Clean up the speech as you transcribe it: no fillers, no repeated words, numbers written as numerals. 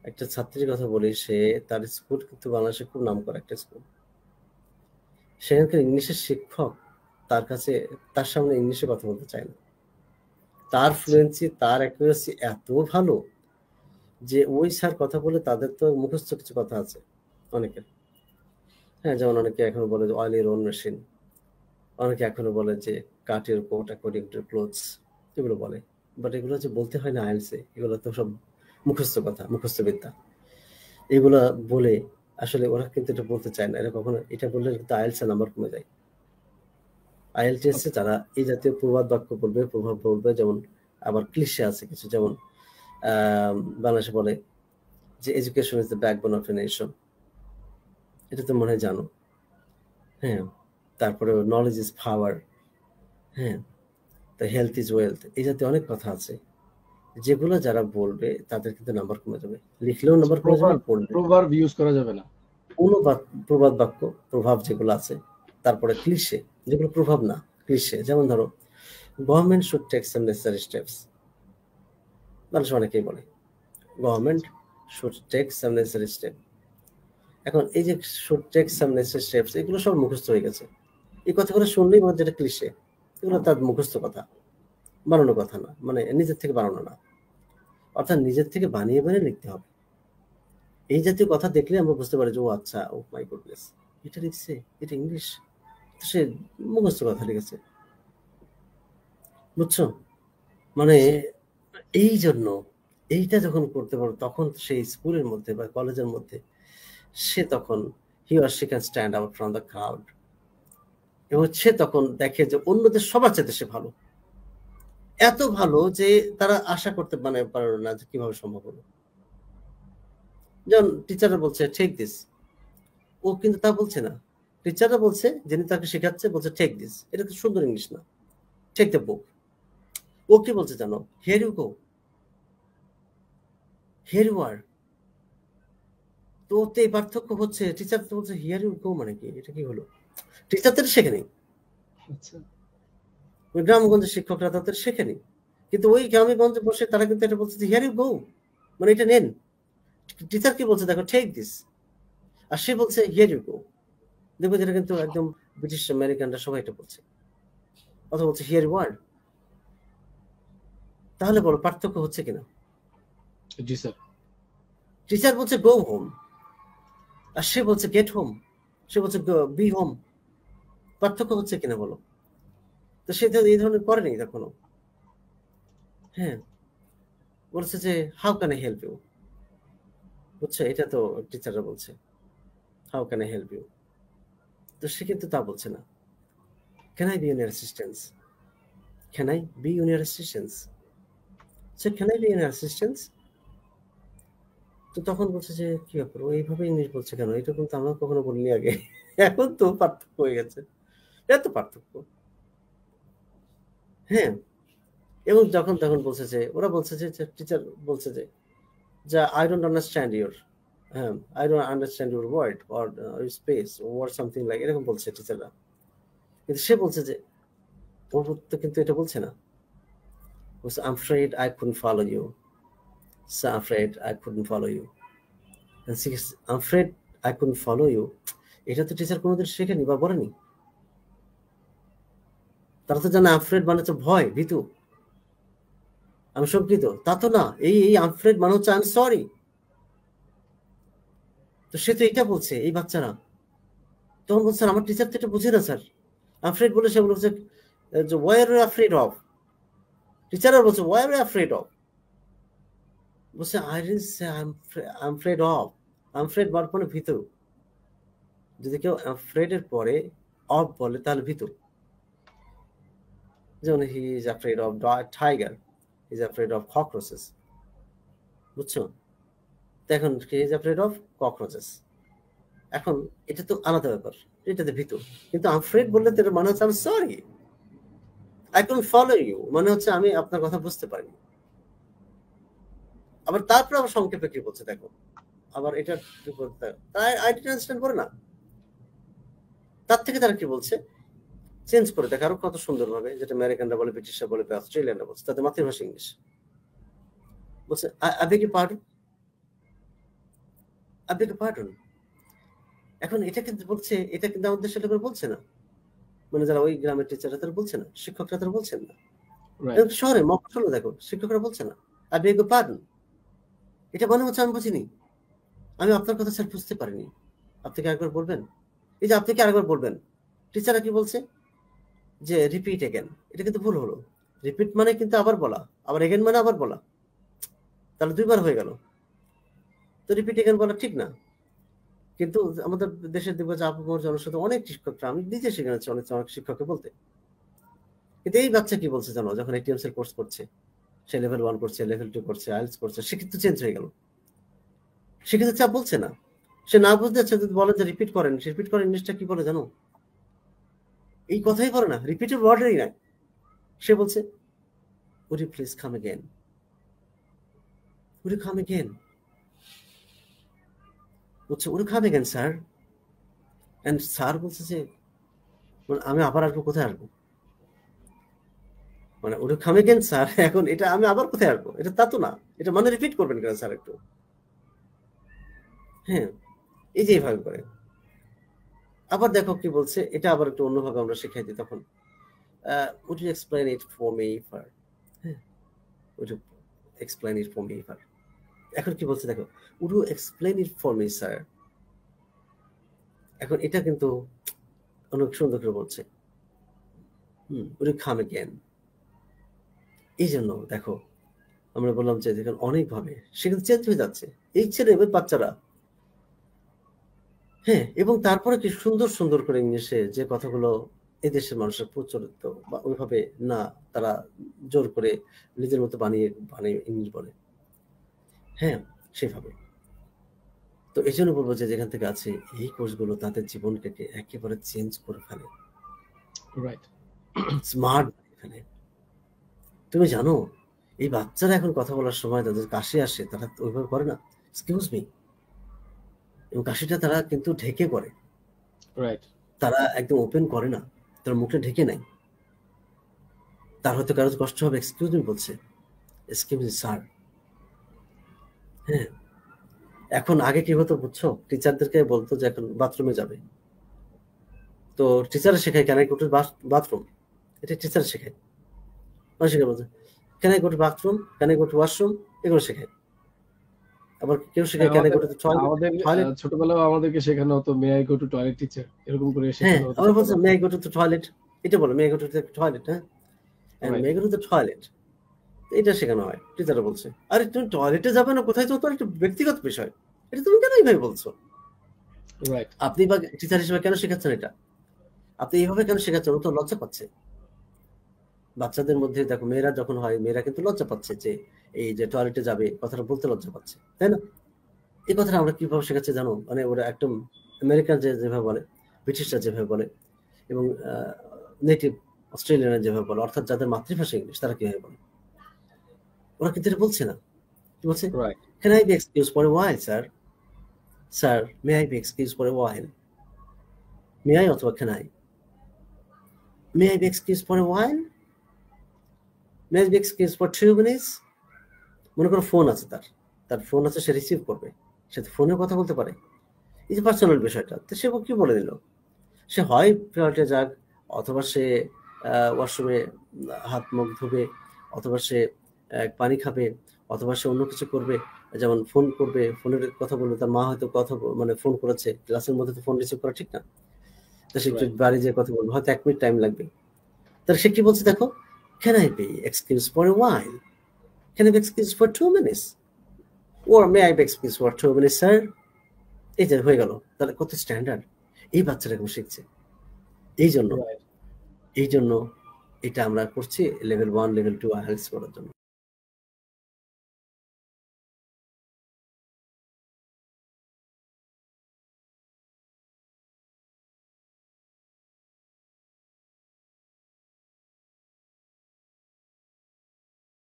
একটা ছাত্রীর কথা বলি, সে তার স্কুল কিন্তু বাংলাদেশে খুব নামকরা একটা স্কুল। সেখানকার ইংলিশের শিক্ষক তার কাছে, তার সামনে ইংলিশে কথা বলতে চায় না। তার ফ্লুয়েন্সি, তার অ্যাকুরেসি এত ভালো যে ওই স্যার কথা বলে তাদের তো মুখস্থ কিছু কথা আছে অনেকের। হ্যাঁ, যেমন অনেকে এখনো বলে যে অয়েল ইওর ওন মেশিন, অনেকে এখনো বলে যে cut your coat according to clothes, এগুলো বলে। বাট এগুলো যে বলতে হয় না আইএলসে, এগুলো তো সব মুখস্থ কথা, মুখস্থ বিদ্যা। এগুলা বলে আসলে ওরা কিন্তু এটা বলতে চায় না। এরা কখনো এটা বললে কিন্তু আইএলস এর নাম্বার কমে যায়। আইএলটিএস এ যারা এই জাতীয় প্রবাদ বাক্য বলবে, প্রভাব বলবে, যেমন আবার ক্লিশে আছে কিছু, যেমন বাংলাদেশে বলে যে education is the backbone of a nation. এটা তো মনে হয় জানো। হ্যাঁ, তারপরে নলেজ ইজ পাওয়ার। হ্যাঁ, তা হেলথ ইজ ওয়েলথ, এই জাতীয় অনেক কথা আছে যেগুলো যারা বলবে তাদের কিন্তু নাম্বার কমে যাবে, লিখলেও নাম্বার কমে যাবে, পড়লে। প্রভাব ইউজ করা যাবে না। কোনো প্রবাদ বাক্য, প্রভাব যেগুলো আছে, তারপরে ক্লিশে যেগুলো প্রভাব না, ক্লিশে, যেমন ধরো government should take some necessary steps. মানুষ অনেকেই বলে government should take some necessary step. এখন এই যে should take some necessary steps, এগুলো সব মুখস্থ হয়ে গেছে। এই কথাগুলো শুনলেই মনে যেটা ক্লিশে, এগুলো তার মুখস্থ কথা, বানানো কথা না, মানে নিজের থেকে বানানো না, অর্থাৎ নিজের থেকে বানিয়ে বানিয়ে লিখতে হবে। এই জাতীয় কথা দেখলে আমরা বুঝতে পারি যে ও আচ্ছা, ও মাই গুডনেস, এটা লিখছে, এটা ইংলিশ, তো সে মুখস্থ কথা লিখেছে। বুঝছো? মানে এই জন্য এইটা যখন করতে পারো, তখন সেই স্কুলের মধ্যে বা কলেজের মধ্যে সে তখন he or she can stand out from the crowd, এবং সে তখন দেখে যে অন্যদের সবার চাইতে সে ভালো, এত ভালো যে তারা আশা করতে মানে পারল না যে কিভাবে সম্ভব হলো। যেমন টিচাররা বলছে টেক দিস, ও কিন্তু তা বলছে না। টিচাররা বলছে, যিনি তাকে শেখাচ্ছে বলছে টেক দিস, এটা তো সুন্দর ইংলিশ না, টেক দ্য বুক। ও কি বলছে জানো? Here you go, here you are. তো ওতে এই পার্থক্য হচ্ছে, টিচার তো বলছে হিয়ার ইউ গো, মানে কি, এটা কি হলো? টিচার তো শেখেনি, ওই গ্রামগঞ্জের শিক্ষকরা তাদের শেখেনি, কিন্তু ওই গ্রামে গঞ্জে বসে তারা কিন্তু এটা বলছে যে হিয়ার ইউ গো, মানে এটা নেন। টিচার কি বলছে দেখো, টেক দিস, আর সে বলছে হিয়ার ইউ গো। দেখবো যেটা কিন্তু একদম ব্রিটিশ আমেরিকানরা সবাই এটা বলছে, অথবা বলছে হিয়ার ইউ আর। তাহলে বলো পার্থক্য হচ্ছে কিনা? জি স্যার। টিচার বলছে গো হোম, আর সে বলছে গেট হোম, সে বলছে বি হোম। পার্থক্য হচ্ছে কিনা বলো? তো সে তো এই ধরনের করেনি কখনো। হ্যাঁ, বলছে যে how can I help you, বুঝছো? এটা তো টিচাররা বলছে how can I help you, তো সে কিন্তু তা বলছে না, can I be your assistance, can I be your assistance, সে can I be your assistance. তো তখন বলছে যে কি ব্যাপার, ও এইভাবে ইংলিশ বলছে কেন, এটা কিন্তু আমরা কখনো বলিনি আগে। এখন তো পার্থক্য হয়ে গেছে, এত পার্থক্য। হ্যাঁ, এবং যখন তখন বলছে যে, ওরা বলছে যে টিচার বলছে যে যা আই ডোন্ট আন্ডারস্ট্যান্ড ইউর, হ্যাঁ, I don't understand your word or space or something like, এরকম বলছে টিচাররা। কিন্তু সে বলছে যে, ও তো কিন্তু এটা বলছে না, বলছে I am afraid I couldn't follow you, so I'm afraid I couldn't follow you, and she is I'm afraid I couldn't follow you। এটা তো টিচার কোনোদিন শেখেনি বা বলেনি। তারা তো জানে আফ্রেড মানে হচ্ছে ভয়, ভীতু, আমি শঙ্কিত, তা তো না। এই আফ্রেড মানে হচ্ছে আই এম সরি। তো সে তো এটা বলছে, এই বাচ্চারা তখন বলছে আমার টিচার তো এটা বুঝে না স্যার। আফ্রেড বলে সে বলছে যে why are you afraid of, টিচাররা বলছে why are you afraid of, বলছে I didn't say I am afraid of. Afraid মানে ভীতু, যদি কেউ অ্যাফ্রেড এর পরে অফ বলে তাহলে ভীতু। যেমন he is afraid of tiger, he is afraid of cockroaches, বুঝছো? তো এখন he is afraid of cockroaches. এখন এটা তো আলাদা ব্যাপার, এটাতে ভীতু। কিন্তু আফ্রেড বললে তো মানে হচ্ছে আমি sorry, I can follow you, মানে হচ্ছে আমি আপনার কথা বুঝতে পারিনি। আবার তারপর আবার সংক্ষেপে কি বলছে দেখো, আবার এটা কি বলতে, তাই আই ডিডন্ট আন্ডারস্ট্যান্ড করে না, তার থেকে তারা কি বলছে চেঞ্জ করে দেখে আরো কত সুন্দর ভাবে, যেটা আমেরিকানরা বলে, ব্রিটিশরা বলে, অস্ট্রেলিয়ানরা বলছে, তাদের মাতৃভাষা ইংলিশ। বলছে আই বেগ ইউ পার্ডন, আপনাকে পার্টন। এখন এটা কিন্তু বলছে, এটা কিন্তু আমাদের দেশের লোকেরা বলছে না, মানে যারা ওই গ্রামের টিচাররা তারা বলছে না, শিক্ষকরা তারা বলছেন না। রাইট। শহরে মফস্বলে দেখো শিক্ষকরা বলছে না আই বেগ ইউর পার্ডন। এটা মনে হচ্ছে আমি বুঝিনি, আমি আপনার কথা স্যার বুঝতে পারিনি, আপনি কি আরেকবার বলবেন? এই যে আপনি কি আরেকবার বলবেন, টিচাররা কি বলছে যে রিপিট এগেন। এটা কিন্তু ভুল হলো। রিপিট মানে কিন্তু আবার বলা, আবার এগেন মানে আবার বলা, তাহলে দুইবার হয়ে গেল। তো রিপিট এগেন বলা ঠিক না। কিন্তু আমাদের দেশের দেখবো যে আপামর জনসাধারণ অনেক শিক্ষকরা, আমি নিজে শিখেছি অনেক অনেক শিক্ষককে বলতে। কিন্তু এই বাচ্চা কি বলছে জানো, যখন এটিএমস এর কোর্স করছে, সে লেভেল 1 করছে, লেভেল 2 করছে, আইএলটিএস করছে, সে কিন্তু চেঞ্জ হয়ে গেল। সে কিন্তু চাপ বলছে না, সে না বুঝতে চাচ্ছে, যদি বলে যে রিপিট করেন, সে রিপিট করেন জিনিসটা কি বলে জানো, এই কথাই বলে না, রিপিটের ওয়ার্ডেরই নাই। সে বলছে would you please come again, would you come again, বলছে would you come again sir. And sir বলছে যে মানে আমি আবার আসবো, কোথায় আসবো, মানে would you come again sir, এখন এটা আমি আবার কোথায় আসবো, এটা তা তো না, এটা মানে রিপিট করবেন কেন স্যার একটু। হ্যাঁ, এই যে এইভাবে করে। আবার দেখো কি বলছে, এটা আবার একটু অন্যভাবে আমরা শিখাই দিই তখন, would you explain it for me for, হ্যাঁ, would you explain it for me for, এখন কি বলছে দেখো, would you explain it for me sir। এখন এটা কিন্তু অনেক সুন্দর করে বলছে, would you come again। এই জন্য দেখো আমরা বললাম যে দেখেন অনেকভাবে সে কিন্তু চেঞ্জ হয়ে যাচ্ছে, এই ছেলে এবার বাচ্চারা। হ্যাঁ, এবং তারপরে কি সুন্দর সুন্দর করে ইংলিশে যে কথাগুলো এই দেশের মানুষের প্রচলিত বা ওইভাবে না, তারা জোর করে নিজের মতো বানিয়ে বানিয়ে ইংলিশ বলে। হ্যাঁ, সেভাবে। তো এই জন্য বলবো যে যেখান থেকে আছে এই কোর্সগুলো তাদের জীবনকে একেবারে চেঞ্জ করে ফেলে, রাইট। স্মার্ট ফেলে। তুমি জানো এই বাচ্চারা এখন কথা বলার সময় তাদের কাশি আসে, তারা ওইভাবে করে না এক্সকিউজ মি, এবং কাশিটা তারা কিন্তু ঢেকে করে, রাইট। তারা একদম ওপেন করে না, তারা মুখে ঢেকে নেয়। তার হয়তো কারো কষ্ট হবে, এক্সকিউজ মি বলছে, এক্সকিউজ মি স্যার। হ্যাঁ, এখন আগে কি হতো বুঝছো, টিচারদেরকে বলতো যে এখন বাথরুমে যাবে, তো টিচার শেখায় can I go to bathroom, এটা টিচার শেখায়, মানে শেখায় বলছে can I go to bathroom, can I go to washroom, এগুলো শেখায়। আবার কেউ শেখায় can I go to toilet, আমাদের টয়লেট। ছোটবেলায় আমাদেরকে শেখানো হতো may I go to toilet teacher, এরকম করে হ্যাঁ, শেখানো হতো আবার বলছে মে ছোটবেলায়। আই গো টু টয়লেট, এটা বলো may I go to toilet, হ্যাঁ, and may right. I go to toilet, এটা শেখানো হয়। টিচাররা বলছে আরে তুমি টয়লেটে যাবে না কোথায়, তো তোমার একটা ব্যক্তিগত বিষয়, এটা তুমি কেন এইভাবে বলছো, রাইট। আপনি বা টিচার হিসেবে কেন শেখাচ্ছেন এটা, আপনি এইভাবে কেন শেখাচ্ছেন, ও তো লজ্জা পাচ্ছে। বাচ্চাদের মধ্যে দেখো মেয়েরা যখন হয়, মেয়েরা কিন্তু লজ্জা পাচ্ছে যে এই যে টয়লেটে যাবে কথাটা বলতে লজ্জা পাচ্ছে, তাই না? এই কথাটা আমরা কিভাবে শেখাচ্ছি জানো, মানে ওরা একদম আমেরিকান যেভাবে বলে, ব্রিটিশরা যেভাবে বলে, এবং নেটিভ অস্ট্রেলিয়ানরা যেভাবে বলে, অর্থাৎ যাদের মাতৃভাষা ইংলিশ, তারা কিভাবে বলে, ওরা কিন্তু এটা বলছে না। কি বলছে, right. Can I be excuse for a while sir, sir may I be excuse for a while, may I অথবা can I, may I be excuse for a while, may I be excuse for 2 minutes. মনে করো phone আছে, তার তার phone আছে, সে receive করবে, সে তো ফোনে কথা বলতে পারে, এই যে পার্সোনাল বিষয়টা, তো সে কি বলে দিল, সে হয় টয়লেটে যাক, অথবা সে ওয়াশরুমে হাত মুখ ধুবে, অথবা সে পানি খাবে, অথবা সে অন্য কিছু করবে, যেমন ফোন করবে, ফোনের কথা বলবে, তার মা হয়তো কথা মানে ফোন করেছে, ক্লাসের মধ্যে তো ফোন রিসিভ করা ঠিক না, তো সে একটু রাইট। বাড়ি যেয়ে কথা বলবে, হয়তো 1 মিনিট টাইম লাগবে, তাহলে সে কি বলছে দেখো, can I be excuse for a while, can I be excuse for 2 minutes, or may I be excuse for 2 minutes sir. এই যে হয়ে গেল, তাহলে কত স্ট্যান্ডার্ড, এই বাচ্চারা এখন শিখছে। এই জন্য রাইট। এই জন্য এটা আমরা করছি লেভেল 1 লেভেল 2 আইএলটিএস করার জন্য।